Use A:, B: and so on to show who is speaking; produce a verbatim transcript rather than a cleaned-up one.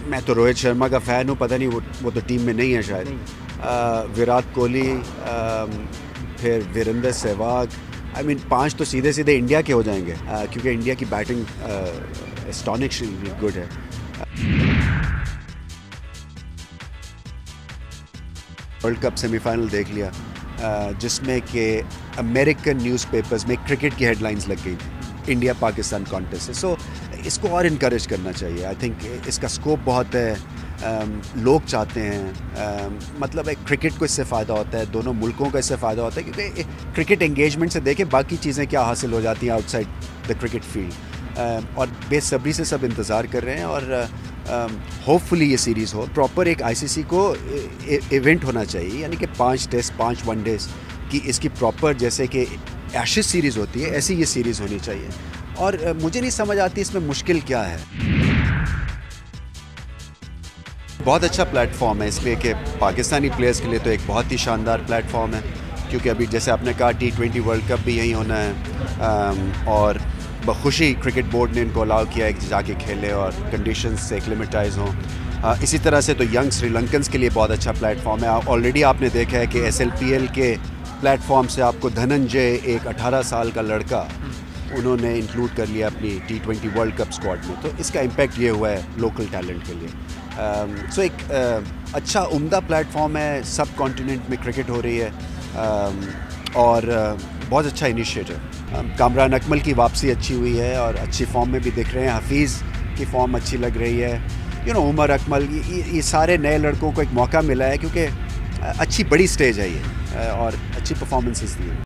A: मैं तो रोहित शर्मा का फ़ैन हूँ, पता नहीं वो वो तो टीम में नहीं है शायद। विराट कोहली, फिर वीरेंद्र सहवाग, आई मीन पांच तो सीधे सीधे इंडिया के हो जाएंगे, uh, क्योंकि इंडिया की बैटिंग एस्टॉनिशिंगली गुड है। वर्ल्ड कप सेमीफाइनल देख लिया, uh, जिसमें कि अमेरिकन न्यूज़पेपर्स में क्रिकेट की हेडलाइंस लग गई थी, इंडिया पाकिस्तान कॉन्टेस्ट है। सो so, इसको और इनकरेज करना चाहिए। आई थिंक इसका स्कोप बहुत है, um, लोग चाहते हैं, um, मतलब एक क्रिकेट को इससे फ़ायदा होता है, दोनों मुल्कों का इससे फ़ायदा होता है, क्योंकि क्रिकेट एंगेजमेंट से देखें बाकी चीज़ें क्या हासिल हो जाती हैं outside the cricket field. um, और बेसब्री से सब इंतज़ार कर रहे हैं और होपफुली uh, ये सीरीज़ हो। प्रॉपर एक आईसीसी को इवेंट होना चाहिए, यानी कि पाँच टेस्ट पाँच वनडेज़ की इसकी प्रॉपर, जैसे कि एशेज़ सीरीज़ होती है ऐसी ये सीरीज़ होनी चाहिए। और uh, मुझे नहीं समझ आती इसमें मुश्किल क्या है। बहुत अच्छा प्लेटफॉर्म है इसलिए कि पाकिस्तानी प्लेयर्स के लिए तो एक बहुत ही शानदार प्लेटफॉर्म है, क्योंकि अभी जैसे आपने कहा टी ट्वेंटी वर्ल्ड कप भी यहीं होना है, और बखुशी क्रिकेट बोर्ड ने इनको अलाउ किया है कि जाके खेले और कंडीशंस से एक्लिमेटाइज हों। इसी तरह से तो यंग श्रीलंकन्स के लिए बहुत अच्छा प्लेटफॉर्म है। ऑलरेडी आपने देखा है कि एस एल पी एल के प्लेटफॉर्म से आपको धनंजय, एक अठारह साल का लड़का, उन्होंने इंक्लूड कर लिया अपनी T twenty world cup squad में। तो इसका इम्पैक्ट ये हुआ है लोकल टैलेंट के लिए। सो um, एक uh, अच्छा उम्दा प्लेटफॉर्म है, सब कॉन्टिनेंट में क्रिकेट हो रही है, um, और uh, बहुत अच्छा इनिशिएटिव। um, कामरान अकमल की वापसी अच्छी हुई है और अच्छी फॉर्म में भी दिख रहे हैं, हफीज़ की फॉर्म अच्छी लग रही है, यू नो उमर अकमल, ये, ये सारे नए लड़कों को एक मौका मिला है, क्योंकि अच्छी बड़ी स्टेज है ये, और अच्छी परफॉर्मेंसेस दी हैं।